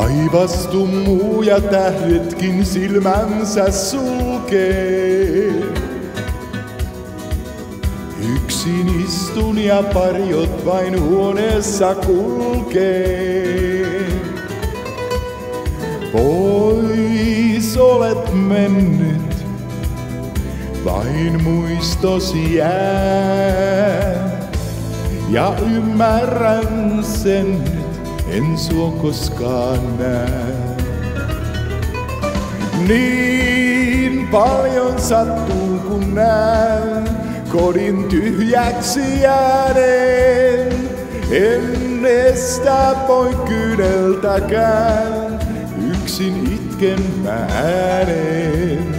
Taivas tummuu ja tähdetkin silmänsä sulkee. Yksin istun ja pariot vain huoneessa kulkee. Pois olet mennyt, vain muistosi jää. Ja ymmärrän sen nyt, en sua koskaan näe. Niin paljon sattuu kun näen kodin tyhjäksi jääneen. En estä voi kyyneltäkään, yksin itken mä ääneen.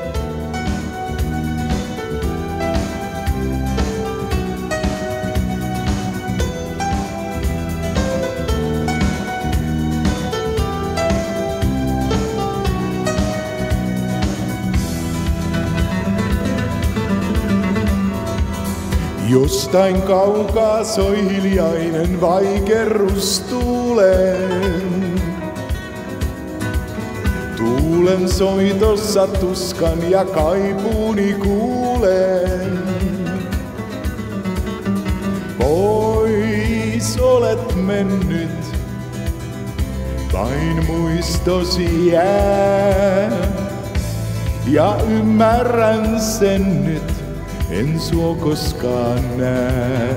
Jostain kaukaa soi hiljainen vaikerrus tuulen. Tuulen soitossa tuskan ja kaipuuni kuulen. Pois olet mennyt, vain muistosi jää. Ja ymmärrän sen nyt, en sua koskaan näe.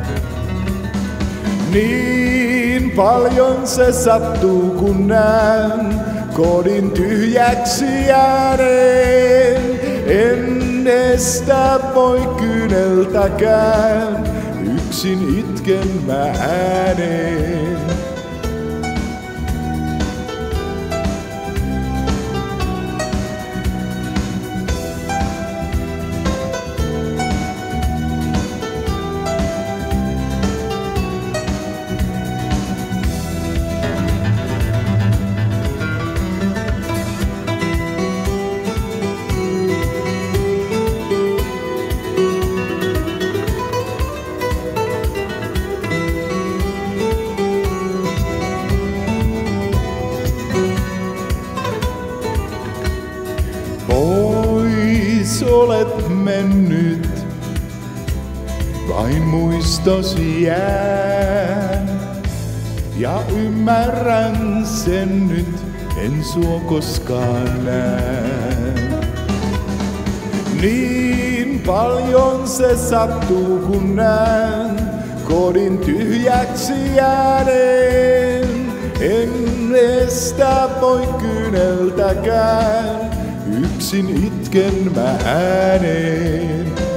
Niin paljon se sattuu kun näen kodin tyhjäksi jääneen. En estä voi kyyneltäkään, yksin itken mä ääneen. Pois olet mennyt, vain muistosi jää. Ja ymmärrän sen nyt, en sua koskaan näe. Niin paljon se sattuu kun näen kodin tyhjäksi jääneen. En estä voi kyyneltäkään, yksin itken mä ääneen.